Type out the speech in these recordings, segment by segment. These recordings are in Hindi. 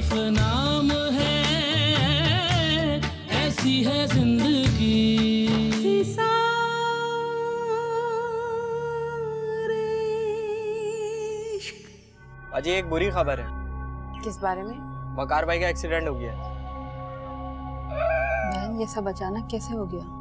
सिर्फ नाम है, ऐसी है जिंदगी। हिसार-ए-इश्क। अजी एक बुरी खबर है। किस बारे में? वकार भाई का एक्सीडेंट हो गया। बहन ये सब अचानक कैसे हो गया?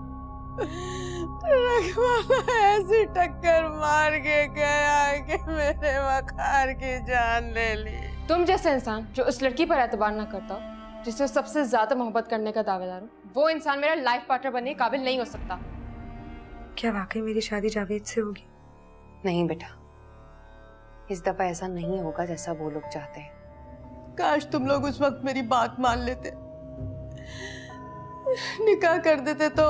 ऐसी टक्कर मार के गया कि मेरे वकार की जान ले ली। तुम जैसे इंसान जो उस लड़की पर एतबार ना करता हो, जिससे सबसे ज्यादा मोहब्बत करने का दावेदार हो, वो इंसान मेरा लाइफ पार्टनर बनने के काबिल नहीं हो सकता। क्या वाकई मेरी शादी जावेद से होगी? नहीं बेटा, इस दफा ऐसा नहीं होगा जैसा वो लोग चाहते हैं। काश तुम लोग उस वक्त मेरी बात मान लेते, निकाह कर देते तो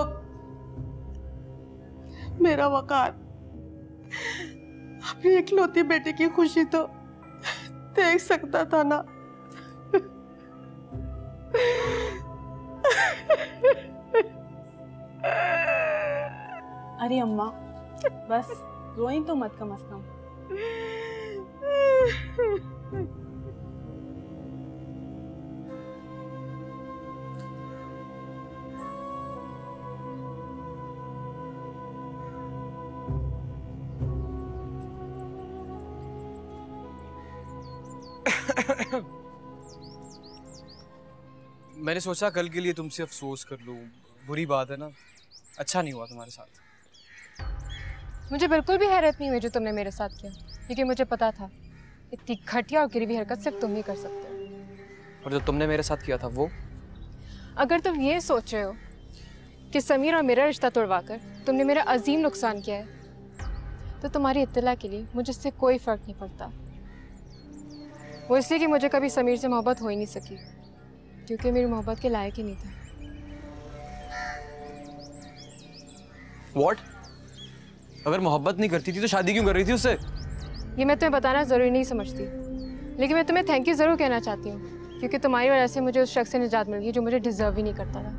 मेरा वकार अपनी इकलौती बेटी की खुशी तो देख सकता था ना। अरे अम्मा बस रोई तो मत कम से कम। मैंने सोचा कल के लिए तुमसे अफसोस कर लूं। बुरी बात है ना, अच्छा नहीं हुआ तुम्हारे साथ। मुझे बिल्कुल भी हैरत नहीं हुई जो तुमने मेरे साथ किया, क्योंकि मुझे पता था इतनी घटिया और गिरी हुई हरकत सिर्फ तुम ही कर सकते हो। और जो तुमने मेरे साथ किया था वो? अगर तुम ये सोच रहे हो कि समीर और मेरा रिश्ता तोड़वाकर तुमने मेरा अजीम नुकसान किया है, तो तुम्हारी इत्तला के लिए मुझे इससे कोई फर्क नहीं पड़ता। वो इसलिए कि मुझे कभी समीर से मोहब्बत हो ही नहीं सकी, क्योंकि मेरी मोहब्बत के लायक ही नहीं था। What? अगर मोहब्बत नहीं करती थी तो शादी क्यों कर रही थी उससे? ये मैं तुम्हें बताना जरूरी नहीं समझती, लेकिन मैं तुम्हें थैंक यू जरूर कहना चाहती हूँ, क्योंकि तुम्हारी वजह से मुझे उस शख्स से निजात मिल गई जो मुझे डिजर्व ही नहीं करता था।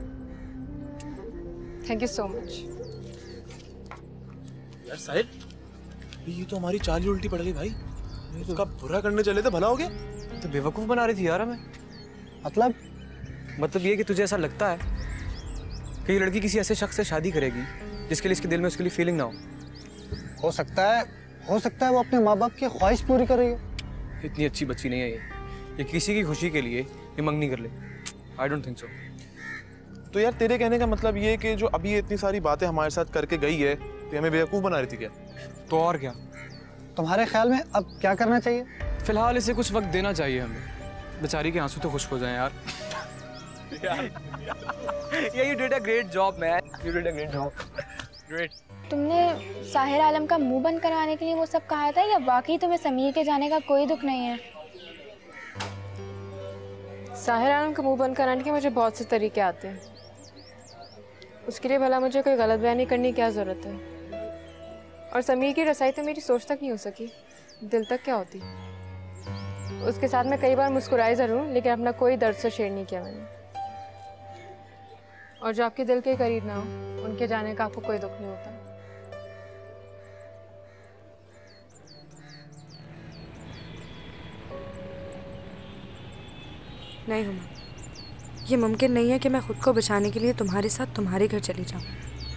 Thank you so much. यार साहिब, ये तो हमारी चाल ही उल्टी पड़ गई भाई। उसका बुरा करने चले थे, भला हो गया। तो बेवकूफ बना रही थी यार हमें। मतलब ये कि तुझे ऐसा लगता है कि ये लड़की किसी ऐसे शख्स से शादी करेगी जिसके लिए इसके दिल में उसके लिए फीलिंग ना हो? हो सकता है वो अपने माँ बाप की ख्वाहिश पूरी कर रही हो। इतनी अच्छी बच्ची नहीं है ये किसी की खुशी के लिए ये मंगनी कर ले। I don't think so. तो यार तेरे कहने का मतलब ये कि जो अभी ये इतनी सारी बातें हमारे साथ करके गई है तो हमें बेवकूफ बना रही थी क्या? तो और क्या? तुम्हारे ख्याल में अब क्या करना चाहिए? फिलहाल इसे कुछ वक्त देना चाहिए हमें, बेचारी के आंसू तो खुश्क हो जाएं यार। You did a great job, man. You did a great job. Great. तुमने साहिर आलम का मुंह बंद करवाने के लिए वो सब कहा था, या वाकई तुम्हें समीर के जाने का कोई दुख नहीं है? साहिर आलम का मुंह बंद कराने के मुझे बहुत से तरीके आते हैं। उसके लिए भला मुझे कोई गलत बयानी करने की क्या ज़रूरत है? और समीर की रसाई तो मेरी सोच तक नहीं हो सकी, दिल तक क्या होती। उसके साथ मैं कई बार मुस्कुराई ज़रूर, लेकिन अपना कोई दर्द से शेयर नहीं किया मैंने। और जो आपके दिल के करीब ना हो, उनके जाने का आपको कोई दुख नहीं होता। नहीं हुमा, ये मुमकिन नहीं है कि मैं खुद को बचाने के लिए तुम्हारे साथ तुम्हारे घर चली जाऊं।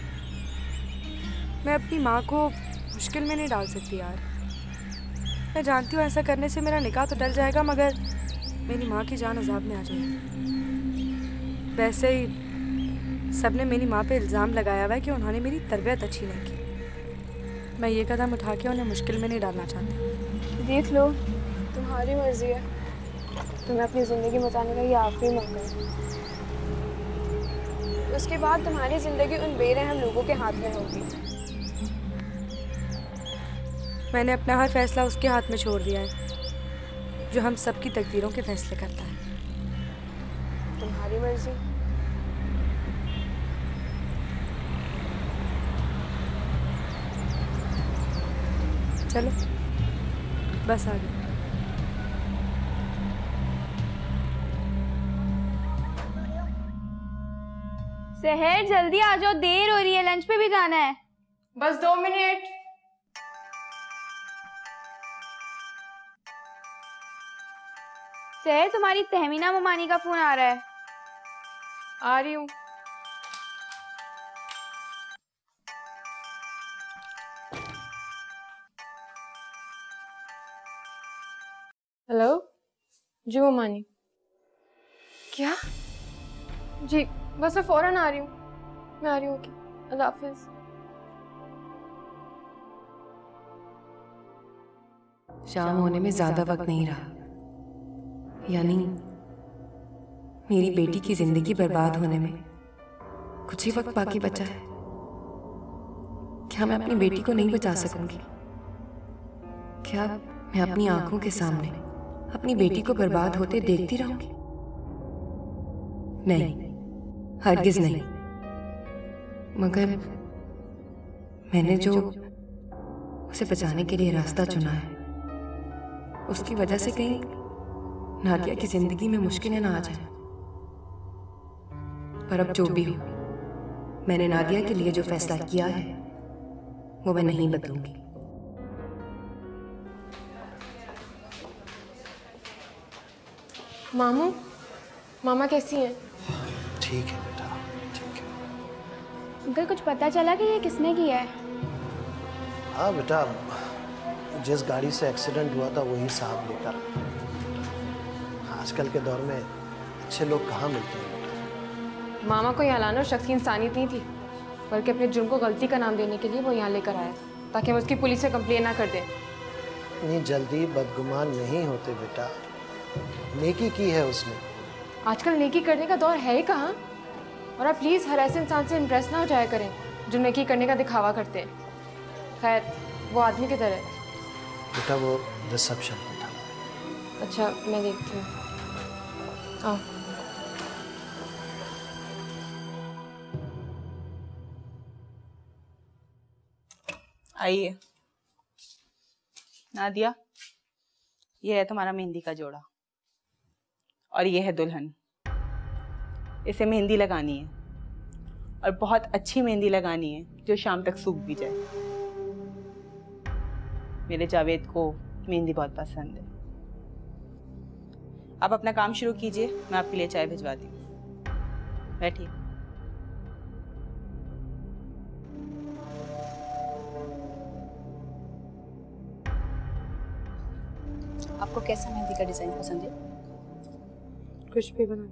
मैं अपनी माँ को मुश्किल में नहीं डाल सकती यार। मैं जानती हूँ ऐसा करने से मेरा निकाह तो टल जाएगा, मगर मेरी माँ की जान अजाब में आ जाएगी। वैसे ही सबने मेरी माँ पे इल्ज़ाम लगाया हुआ है कि उन्होंने मेरी तरबियत अच्छी नहीं की। मैं ये कदम उठा के उन्हें मुश्किल में नहीं डालना चाहती। देख लो, तुम्हारी मर्जी है। तुम्हें अपनी ज़िंदगी बचाने का ये आखिरी मौका है। उसके बाद तुम्हारी ज़िंदगी उन बेरहम लोगों के हाथ में होगी। मैंने अपना हर फैसला उसके हाथ में छोड़ दिया है, जो हम सबकी तकदीरों के फैसले करता है। तुम्हारी मर्जी। चलो बस आ गए। सहर जल्दी आ जाओ, देर हो रही है, लंच पे भी जाना है। बस 2 मिनट। सहर, तुम्हारी तहमीना ममानी का फोन आ रहा है। आ रही हूँ। हेलो जी ममानी। क्या? जी बस मैं फौरन आ रही हूँ। मैं आ रही हूँ। अल्लाह हाफिज। शाम होने में ज्यादा वक्त नहीं रहा, यानी मेरी बेटी की जिंदगी बर्बाद होने में कुछ ही वक्त बाकी बचा है। क्या मैं अपनी बेटी को नहीं बचा सकूंगी? क्या मैं अपनी आंखों के सामने अपनी बेटी को बर्बाद होते देखती रहूंगी? नहीं, हरगिज नहीं। मगर मैंने जो उसे बचाने के लिए रास्ता चुना है, उसकी वजह से कहीं नादिया की जिंदगी में मुश्किलें ना आ जाएं। पर अब जो भी हो, मैंने नादिया के लिए जो फैसला किया है वो मैं नहीं बदलूंगी। मामू, मामा कैसी हैं? ठीक है बेटा, ठीक है। अंकल कुछ पता चला कि ये किसने किया है? हाँ बेटा, जिस गाड़ी से एक्सीडेंट हुआ था वही साहब लेकर। आजकल के दौर में अच्छे लोग कहाँ मिलते हैं बेटा। मामा को यहाँ लाना शख्स की इंसानियत नहीं थी, बल्कि अपने जुर्म को गलती का नाम देने के लिए वो यहाँ लेकर आया, ताकि हम उसकी पुलिस से कंप्लेन ना कर दें। इतनी जल्दी बदगुमान नहीं होते बेटा। नेकी की है उसने। आजकल नेकी करने का दौर है ही कहाँ। और आप प्लीज़ हर ऐसे इंसान से इम्प्रेस ना हो जाया करें जो नेकी करने का दिखावा करते हैं। खैर, वो आदमी किधर है? बेटा वो रिसेप्शन पे था। अच्छा, मैं देखती हूँ। आओ। आइए नादिया, ये है तुम्हारा मेहंदी का जोड़ा और ये है दुल्हन। इसे मेहंदी लगानी है और बहुत अच्छी मेहंदी लगानी है जो शाम तक सूख भी जाए। मेरे जावेद को मेहंदी बहुत पसंद है। आप अपना काम शुरू कीजिए, मैं आपके लिए चाय भिजवाती हूँ। बैठिए। आपको कैसा मेहंदी का डिजाइन पसंद है? कुछ भी बना।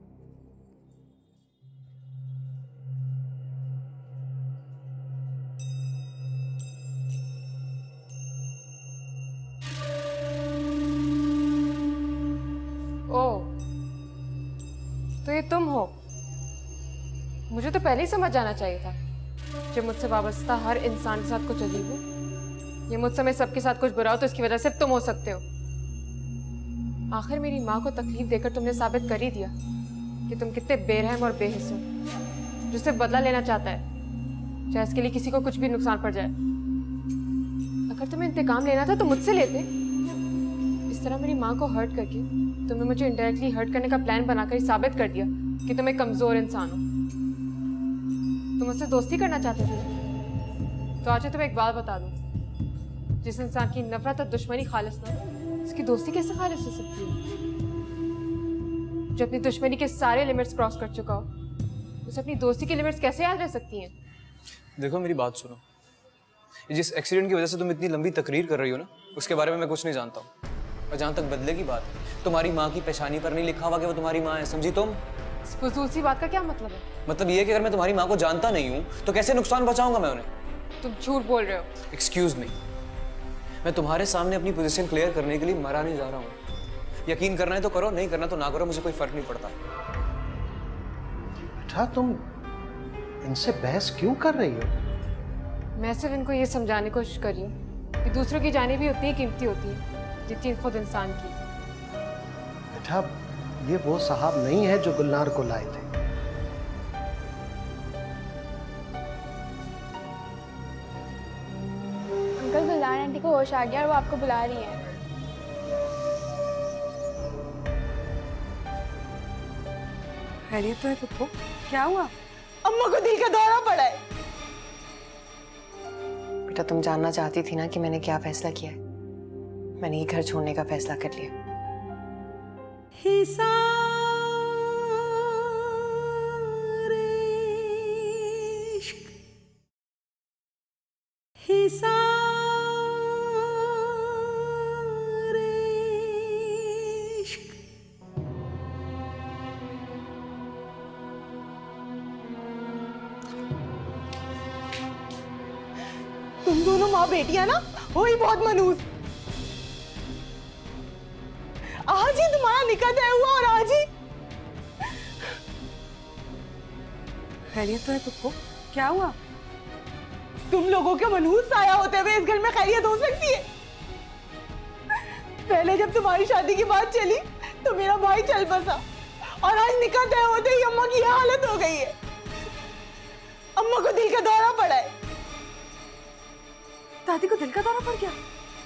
ओह, तो ये तुम हो। मुझे तो पहले ही समझ जाना चाहिए था। जो मुझसे वाबस्ता हर इंसान के साथ कुछ अजीब हो। ये मुझसे में सबके साथ कुछ बुरा हो तो इसकी वजह सिर्फ तुम हो सकते हो। आखिर मेरी माँ को तकलीफ देकर तुमने साबित कर ही दिया कि तुम कितने बेरहम और बेहिस हो, जो सिर्फ बदला लेना चाहता है, चाहे इसके लिए किसी को कुछ भी नुकसान पड़ जाए। अगर तुम्हें इंतकाम लेना था तो मुझसे लेते। इस तरह मेरी माँ को हर्ट करके तुमने मुझे इनडायरेक्टली हर्ट करने का प्लान बनाकर ही साबित कर दिया कि तुम एक कमजोर इंसान हो। तुम मुझसे दोस्ती करना चाहते थे, तो आज तुम्हें एक बात बता दूं। जिस इंसान की नफरत और दुश्मनी खालिस ना, उसकी दोस्ती कैसे खालिस हो सकती है? जो अपनी दुश्मनी के सारे लिमिट्स क्रॉस कर चुका हो, उसे अपनी दोस्ती की लिमिट्स कैसे याद रह सकती हैं? देखो मेरी बात सुनो। जिस एक्सीडेंट की वजह से तुम इतनी लंबी तकरीर कर रही हो ना, उसके बारे में मैं कुछ नहीं जानता हूँ। और जहाँ तक बदले की बात है, तुम्हारी माँ की पेशानी पर नहीं लिखा हुआ कि वो तुम्हारी माँ है, समझी तुम? इस फजूल सी बात का क्या मतलब है? मतलब ये कि अगर मैं तुम्हारी माँ को जानता नहीं हूँ तो कैसे नुकसान पहुँचाऊंगा मैं उन्हें? तुम झूठ बोल रहे हो। एक्सक्यूज मी, मैं तुम्हारे सामने अपनी पोजीशन क्लियर करने के लिए मरा नहीं जा रहा हूँ। यकीन करना है तो करो, नहीं करना तो ना करो, मुझे कोई फर्क नहीं पड़ता। बेटा तुम इनसे बहस क्यों कर रही हो? मैं सिर्फ इनको ये समझाने की कोशिश कर रही हूँ कि दूसरों की जाने भी उतनी ही कीमती होती है जितनी खुद इंसान की। बेटा ये वो साहब नहीं है जो गुलनार को लाए थे। अंकल, गुलनार आंटी को होश आ गया और वो आपको बुला रही हैं। खैरियत तो है पुप्पो? क्या हुआ? अम्मा को दिल का दौरा पड़ा है। बेटा तुम जानना चाहती थी ना कि मैंने क्या फैसला किया है। मैंने ये घर छोड़ने का फैसला कर लिया। हिसार-ए-इश्क, हिसार-ए-इश्क। तुम दोनों माँ बेटियां ना हो ही बहुत मनूस। आज ही तुम्हारा निकाह तय हुआ और आज ही खैरियत तो है पुप्पो, क्या हुआ? तुम लोगों के मनहूस साया होते हुए इस घर में खैरियत हो सकती है? पहले जब तुम्हारी शादी की बात चली तो मेरा भाई चल बसा और आज निकाह तय होते ही अम्मा की यह हालत हो गई है। अम्मा को दिल का दौरा पड़ा है। दादी को दिल का दौरा पड़ गया?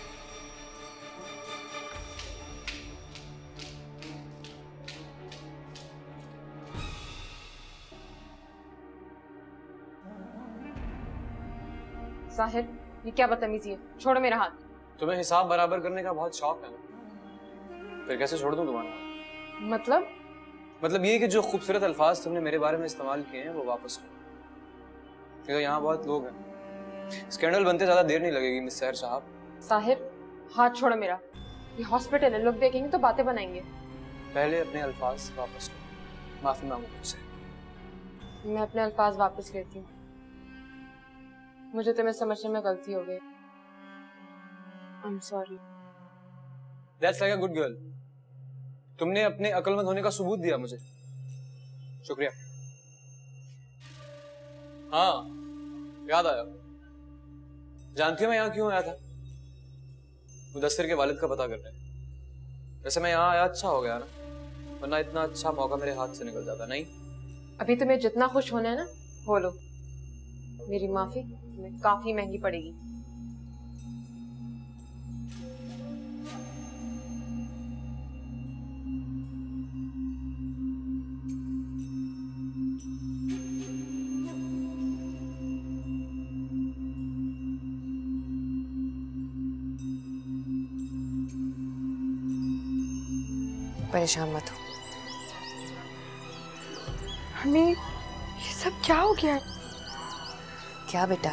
साहिर, ये क्या बदतमीजी है? छोड़ो मेरा हाथ। तुम्हें हिसाब बराबर करने का बहुत शौक है ना, फिर कैसे छोड़ दूं तुम्हारा हाथ? मतलब ये कि जो खूबसूरत अल्फाज तुमने मेरे बारे में इस्तेमाल किए हैं वो वापस लो, क्योंकि यहाँ बहुत लोग हैं। स्कैंडल बनते ज्यादा देर नहीं लगेगी मिस सहर साहब। साहिर, हाथ छोड़ो मेरा। ये हॉस्पिटल है, लोग देखेंगे तो बातें बनाएंगे। पहले अपने अल्फाज वापस लो, माफी मांगो मुझसे। मैं अपने अल्फाज वापस लेती हूँ। मुझे तुम्हें समझने में गलती हो गई। I'm sorry. That's like a good girl. तुमने अपने अक्लमंद होने का सबूत दिया मुझे, शुक्रिया। हाँ, याद आया। जानती हो मैं यहाँ क्यों आया था? मुदस्सिर के वालिद का पता करने। वैसे मैं यहाँ आया अच्छा हो गया ना, वरना इतना अच्छा मौका मेरे हाथ से निकल जाता। नहीं, अभी तुम्हें जितना खुश होना है ना हो लो। मेरी माफी तुम्हें काफी महंगी पड़ेगी। परेशान मत हो। हमें ये सब क्या हो गया? क्या बेटा?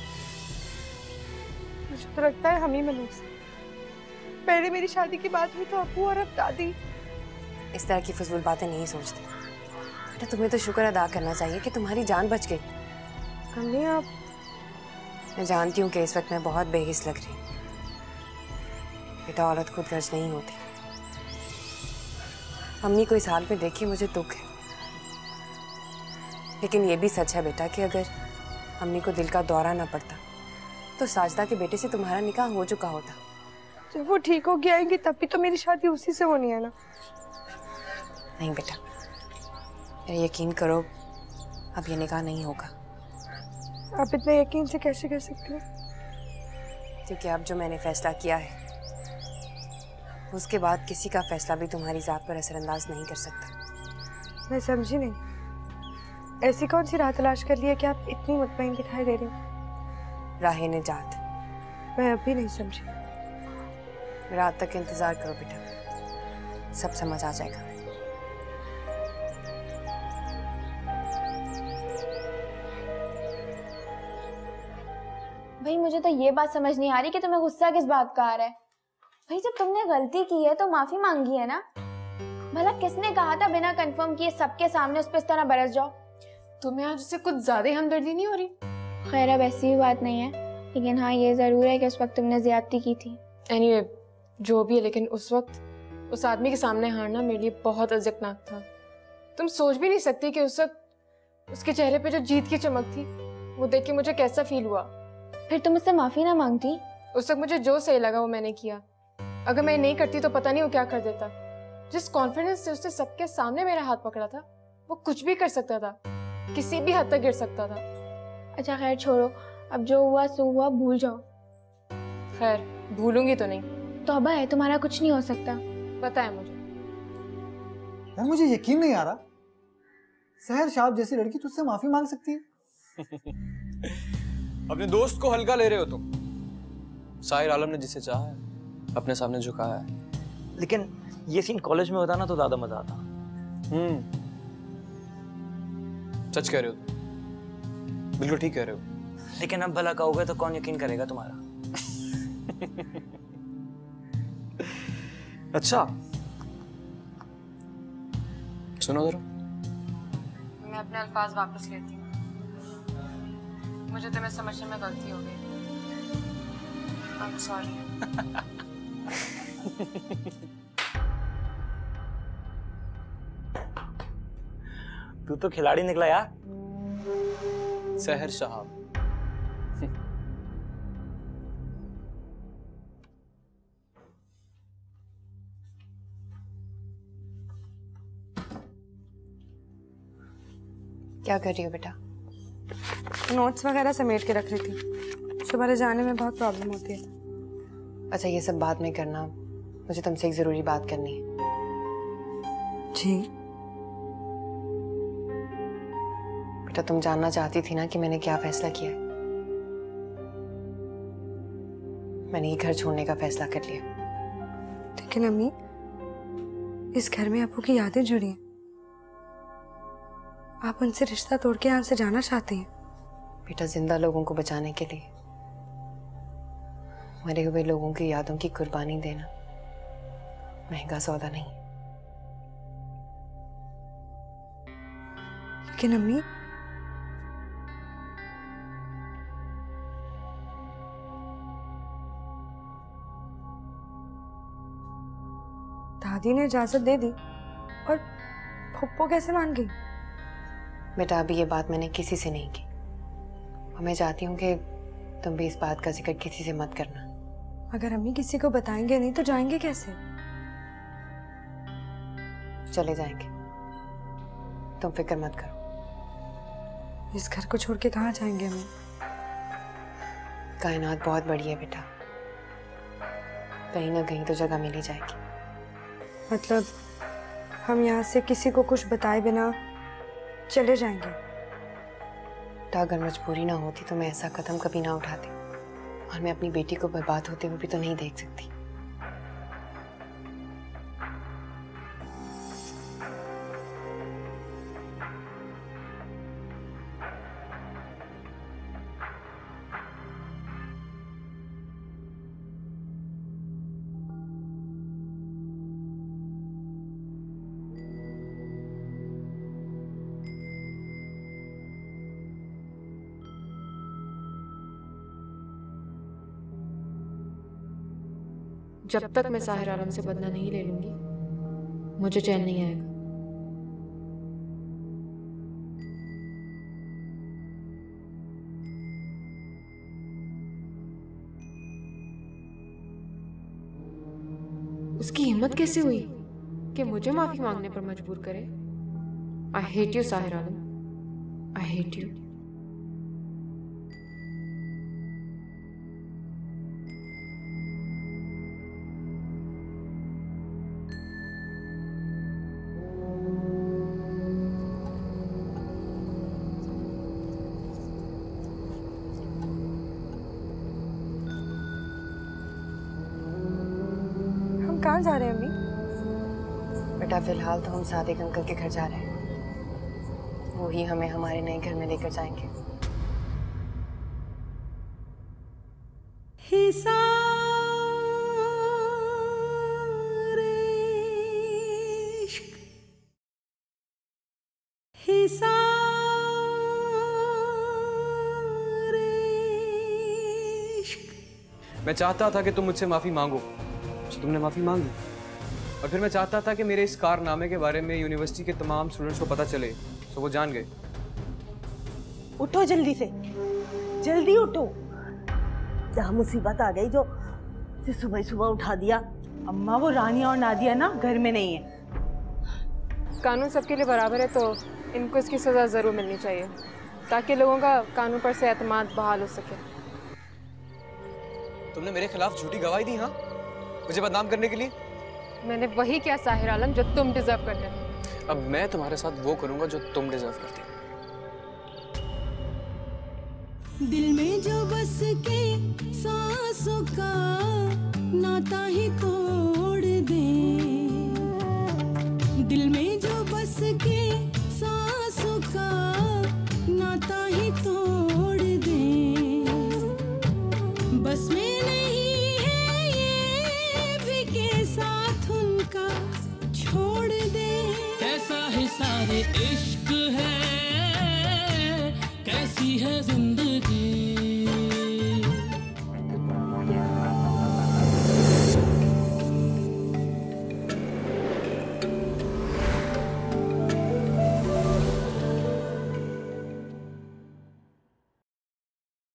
मुझे तो लगता है हम ही मनूस। पहले मेरी शादी की बात हुई तो अब्बू और अब दादी। इस तरह की फजूल बातें नहीं सोचते बेटा। तुम्हें तो शुक्र अदा करना चाहिए कि तुम्हारी जान बच गई। अम्मी आप। मैं जानती हूँ कि इस वक्त मैं बहुत बेहिस लग रही हूँ बेटा। औरत खुद गर्ज नहीं होती। अम्मी को इस हाल में देखी मुझे दुख है, लेकिन ये भी सच है बेटा कि अगर अम्मी को दिल का दौरा ना पड़ता तो साजदा के बेटे से तुम्हारा निकाह हो चुका होता। जब वो ठीक हो गया आएंगी तब भी तो मेरी शादी उसी से होनी है ना? नहीं बेटा, मेरा यकीन करो, अब ये निकाह नहीं होगा। आप इतने यकीन से कैसे कह सकते हो? क्योंकि अब जो मैंने फैसला किया है उसके बाद किसी का फैसला भी तुम्हारी जात पर असरअंदाज नहीं कर सकता। मैं समझी नहीं, ऐसी कौन सी राह तलाश कर लिया कि आप इतनी मुतमईन दिखाई दे रही हो? राहे निजात। मैं अभी नहीं समझी। रात तक इंतजार करो बेटा, सब समझ आ जाएगा। भाई मुझे तो ये बात समझ नहीं आ रही कि तुम्हें गुस्सा किस बात का आ रहा है। भाई जब तुमने गलती की है तो माफी मांगी है ना। भला किसने कहा था बिना कंफर्म किए सबके सामने उस पर इस तरह बरस जाओ? तुम्हें आज उससे कुछ ज्यादा हमदर्दी नहीं हो रही? खैर अब ऐसी भी बात नहीं है, लेकिन हाँ ये जरूर है कि उस वक्त तुमने ज्यादती की थी। Anyway, जो भी है, लेकिन उस वक्त उस आदमी के सामने हारना मेरे लिए बहुत अज़ियतनाक था। तुम सोच भी नहीं सकती कि उस वक्त उसके चेहरे पे जो जीत की चमक थी वो देख के मुझे कैसा फील हुआ। फिर तुम उससे माफी ना मांगती? उस वक्त मुझे जो सही लगा वो मैंने किया। अगर मैं नहीं करती तो पता नहीं वो क्या कर देता। जिस कॉन्फिडेंस से उसने सबके सामने मेरा हाथ पकड़ा था वो कुछ भी कर सकता था, किसी भी हद तक गिर सकता था। अच्छा खैर छोड़ो, अब जो हुआ सो हुआ, भूल जाओ। खैर भूलूंगी तो नहीं। तौबा है, तुम्हारा कुछ नहीं हो सकता। पता है मुझे। यार मुझे यकीन नहीं आ रहा, सहर शाह जैसी लड़की तुझसे माफी मांग सकती है। अपने दोस्त को हल्का ले रहे हो तुम। साहिर आलम ने जिसे चाहा है अपने सामने झुकाया है। लेकिन ये सीन कॉलेज में होता ना तो ज्यादा मजा आता। सच कह रहे हो, बिल्कुल ठीक कह रहे हो। लेकिन अब भला कहोगे तो कौन यकीन करेगा तुम्हारा? अच्छा सुनो जरा, मैं अपने अल्फाज वापस लेती हूँ। मुझे तुम्हें समझने में गलती हो गई। I'm sorry। तू तो खिलाड़ी निकला यार। सहर साहब। क्या कर रही हो बेटा? नोट्स वगैरह समेट के रख रही थी, सुबह ले जाने में बहुत प्रॉब्लम होती है। अच्छा ये सब बात में करना, मुझे तुमसे एक जरूरी बात करनी है। जी बेटा, तुम जानना चाहती थी ना कि मैंने क्या फैसला किया है। मैंने ये घर छोड़ने का फैसला कर लिया। लेकिन अम्मी, इस घर में अप्पू की यादें जुड़ी हैं। आप उनसे रिश्ता तोड़ के यहाँ से जाना चाहते हैं? बेटा, जिंदा लोगों को बचाने के लिए मरे हुए लोगों की यादों की कुर्बानी देना महंगा सौदा नहीं। लेकिन अम्मी, दादी ने इजाजत दे दी और फुप्पो कैसे मान गई? बेटा, अभी ये बात मैंने किसी से नहीं की और मैं चाहती हूँ कि तुम भी इस बात का जिक्र किसी से मत करना। अगर अम्मी किसी को बताएंगे नहीं तो जाएंगे कैसे? चले जाएंगे, तुम फिक्र मत करो। इस घर को छोड़ के कहाँ जाएंगे अम्मी? कायनात बहुत बड़ी है बेटा, कहीं ना कहीं तो जगह मिल ही जाएगी। मतलब हम यहाँ से किसी को कुछ बताए बिना चले जाएंगे? तो अगर मजबूरी ना होती तो मैं ऐसा कदम कभी ना उठाती, और मैं अपनी बेटी को बर्बाद होते हुए भी तो नहीं देख सकती। जब तक मैं साहिर आलम से बदला नहीं ले लूंगी, मुझे चैन नहीं आएगा। उसकी हिम्मत कैसे हुई कि मुझे माफी मांगने पर मजबूर करे? I hate you Sahir Alam, I hate you. कहाँ जा रहे हैं अम्मी? बेटा, फिलहाल तो हम सादिक अंकल के घर जा रहे हैं, वो ही हमें हमारे नए घर में लेकर जाएंगे। हिसार-ए-इश्क, हिसार-ए-इश्क। मैं चाहता था कि तुम मुझसे माफी मांगो, तो तुमने माफी मांगी। और फिर मैं चाहता था कि मेरे इस कारनामे के बारे में यूनिवर्सिटी के तमाम स्टूडेंट्स को पता चले, तो वो जान गए। उठो जल्दी से, जल्दी उठो। क्या मुसीबत आ गई जो सुबह सुबह उठा दिया? अम्मा, वो रानिया और नादिया ना घर में नहीं है। कानून सबके लिए बराबर है, तो इनको इसकी सजा जरूर मिलनी चाहिए, ताकि लोगों का कानून पर से एतमाद बहाल हो सके। तुमने मेरे खिलाफ झूठी गवाही दी, हाँ, मुझे बदनाम करने के लिए? मैंने वही किया साहिर आलम जो तुम डिजर्व करते थे। अब मैं तुम्हारे साथ वो करूंगा जो तुम डिजर्व करती हो। दिल में जो बस के सांसों का नाता ही तोड़ दे। बस में नहीं है ये भी के साथ उनका छोड़ दे। कैसा हिसार-ए-इश्क है, कैसी है जिंदगी।